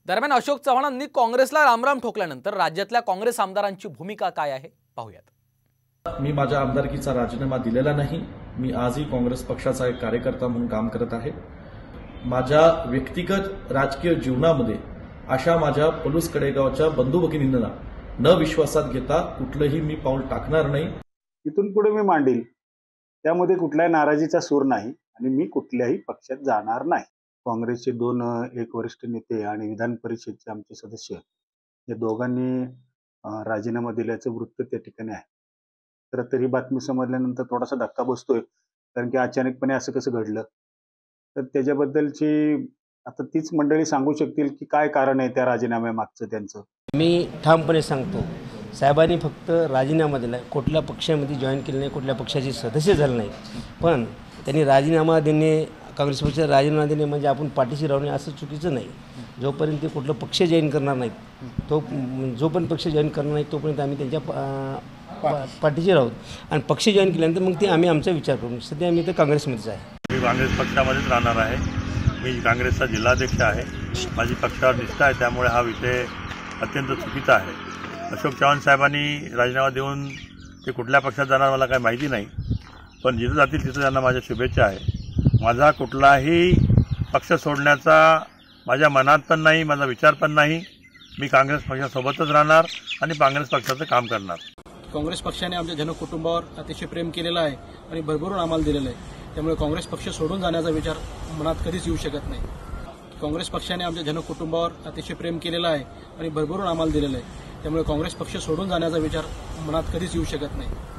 दरम्यान अशोक चव्हाणांनी काँग्रेसला रामराम ठोकल्यानंतर राज्यातल्या काँग्रेस आमदारांची भूमिका काय आहे पाहूयात। मी माझ्या आमदारकीचा राजीनामा दिलेला नाही। मी आजही काँग्रेस पक्षाचा एक कार्यकर्ता म्हणून काम करत आहे। माझ्या व्यक्तिगत राजकीय जीवनामध्ये अशा माझ्या पलूस कडेगावच्या बंधू भगिनींना न विश्वासात घेता कुठलंही मी पाऊल टाकणार नाही। इथून पुढे मी मांडील त्यामध्ये कुठल्याही नाराजीचा सूर नाही आणि मी कुठल्याही पक्षात जाणार नाही। काँग्रेसचे एक वरिष्ठ नेते आणि विधान परिषदेचे आमचे सदस्य या दोघांनी राजीनामा दिल्याचं वृत्त त्या ठिकाणी आहे। तर तरी बातमी समजल्यानंतर थोडासा धक्का बसतोय, कारण की अचानकपणे असं कसं घडलं। तर त्याच्याबद्दलची आता तीच मंडळी सांगू शकतील की काय कारण आहे त्या राजीनाम्यामागचं त्यांचं। मी ठामपणे सांगतो, साहेबांनी फक्त राजीनामा दिला, कुठल्या पक्षामध्ये जॉईन केलं नाही, कुठल्या पक्षाचे सदस्य झाले नाही, पण त्यांनी राजीनामा देणे, काँग्रेस पक्षाचा राजीनामा देणे म्हणजे आपण पाठीशी राहणे असं चुकीचं नाही। जोपर्यंत ते कुठलं पक्ष जॉईन करणार नाहीत जो पण पक्ष जॉईन करणार नाही तोपर्यंत आम्ही त्यांच्या पाठीशी राहू आणि पक्ष जॉईन केल्यानंतर मग ते आम्ही आमचा विचार करू। सध्या आम्ही तर काँग्रेसमध्येच आहे। मी काँग्रेस पक्षामध्येच राहणार आहे। मी काँग्रेसचा जिल्हाध्यक्ष आहे। माझी पक्षावर निष्ठा आहे, त्यामुळे हा विषय अत्यंत चुकीचा आहे। अशोक चव्हाण साहेबांनी राजीनामा देऊन ते कुठल्या पक्षात जाणार मला काही माहिती नाही, पण जिथं जातील तिथं त्यांना माझ्या शुभेच्छा आहे। माझा कुठलाही पक्ष सोडण्याचा माझ्या मनात पण नाही, माझा विचार पण नाही। मी काँग्रेस पक्षासोबतच राहणार आणि काँग्रेस पक्षाचं काम करणार। काँग्रेस पक्षाने आमच्या जनकुटुंबावर अतिशय प्रेम केलेलं आहे आणि भरभरून आम्हाला दिलेलं आहे, त्यामुळे काँग्रेस पक्ष सोडून जाण्याचा विचार मनात कधीच येऊ शकत नाही। काँग्रेस पक्षाने आमच्या जनकुटुंबावर अतिशय प्रेम केलेलं आहे आणि भरभरून आम्हाला दिलेलं आहे, त्यामुळे काँग्रेस पक्ष सोडून जाण्याचा विचार मनात कधीच येऊ शकत नाही।